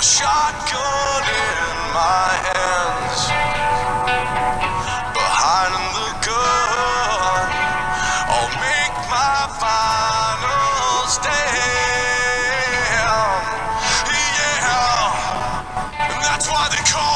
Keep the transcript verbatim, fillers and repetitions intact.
shotgun in my hands, behind the gun, I'll make my final stand. Yeah, and that's why they call